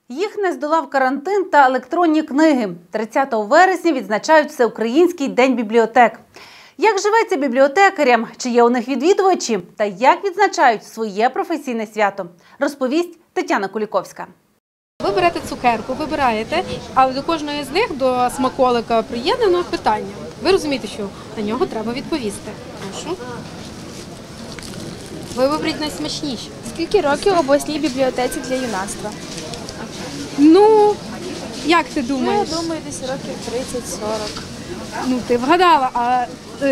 Їх не здолав карантин та електронні книги. 30 вересня відзначають Всеукраїнський день бібліотек. Як живеться бібліотекарям, чи є у них відвідувачі, та як відзначають своє професійне свято, розповість Тетяна Куліковська. Ви берете цукерку, вибираєте, але до кожної з них, до смаколика приєднано питання. Ви розумієте, що на нього треба відповісти. Прошу. Ви виберіть найсмачніші. Скільки років обласній бібліотеці для юнацтва? Ну, як ти думаєш? Я думаю, десь років 30-40. Ну, ти вгадала, а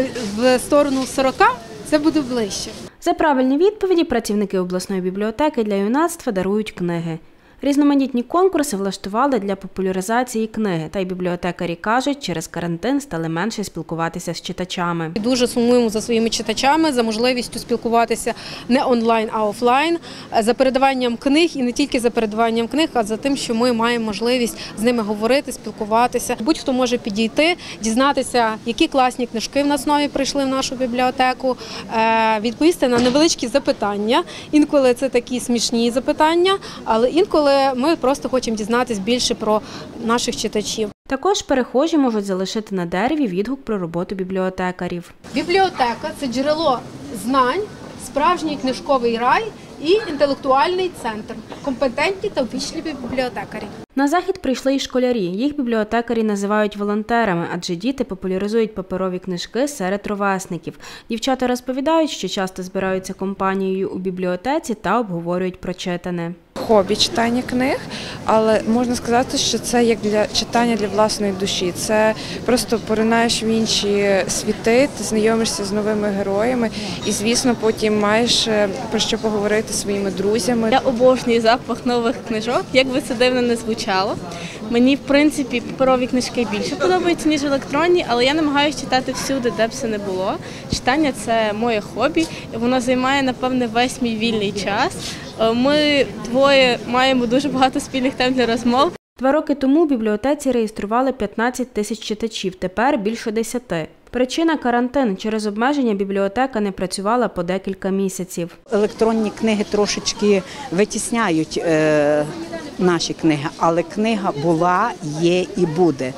в сторону 40 це буде ближче. За правильні відповіді працівники обласної бібліотеки для юнацтва дарують книги. Різноманітні конкурси влаштували для популяризації книги, та й бібліотекарі кажуть, через карантин стали менше спілкуватися з читачами. Дуже сумуємо за своїми читачами, за можливістю спілкуватися не онлайн, а офлайн, за передаванням книг і не тільки за передаванням книг, а за тим, що ми маємо можливість з ними говорити, спілкуватися. Будь-хто може підійти, дізнатися, які класні книжки в нас нові прийшли в нашу бібліотеку, відповісти на невеличкі запитання. Інколи це такі смішні запитання, але інколи ми просто хочемо дізнатися більше про наших читачів. Також перехожі можуть залишити на дереві відгук про роботу бібліотекарів. Бібліотека – це джерело знань, справжній книжковий рай і інтелектуальний центр. Компетентні та ввічливі бібліотекарі. На захід прийшли і школярі. Їх бібліотекарі називають волонтерами, адже діти популяризують паперові книжки серед ровесників. Дівчата розповідають, що часто збираються компанією у бібліотеці та обговорюють прочитане. Хобі читання книг, але можна сказати, що це як для читання для власної душі. Це просто поринаєш в інші світи, ти знайомишся з новими героями і, звісно, потім маєш про що поговорити зі своїми друзями. Я обожнюю запах нових книжок, як би це дивно не звучало. Мені, в принципі, паперові книжки більше подобаються, ніж електронні, але я намагаюся читати всюди, де б це не було. Читання – це моє хобі, і воно займає, напевне, весь мій вільний час. Ми двоє маємо дуже багато спільних тем для розмов. 2 роки тому в бібліотеці реєстрували 15 тисяч читачів, тепер більше 10. Причина – карантин. Через обмеження бібліотека не працювала по декілька місяців. Електронні книги трошечки витісняють наші книги, але книга була, є і буде.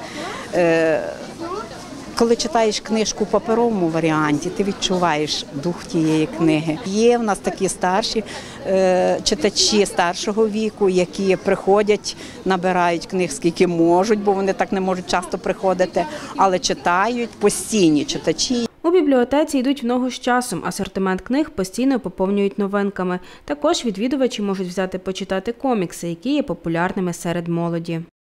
Коли читаєш книжку в паперовому варіанті, ти відчуваєш дух тієї книги. Є в нас такі старші читачі старшого віку, які приходять, набирають книг скільки можуть, бо вони так не можуть часто приходити, але читають постійні читачі. У бібліотеці йдуть в ногу з часом, асортимент книг постійно поповнюють новинками. Також відвідувачі можуть взяти почитати комікси, які є популярними серед молоді.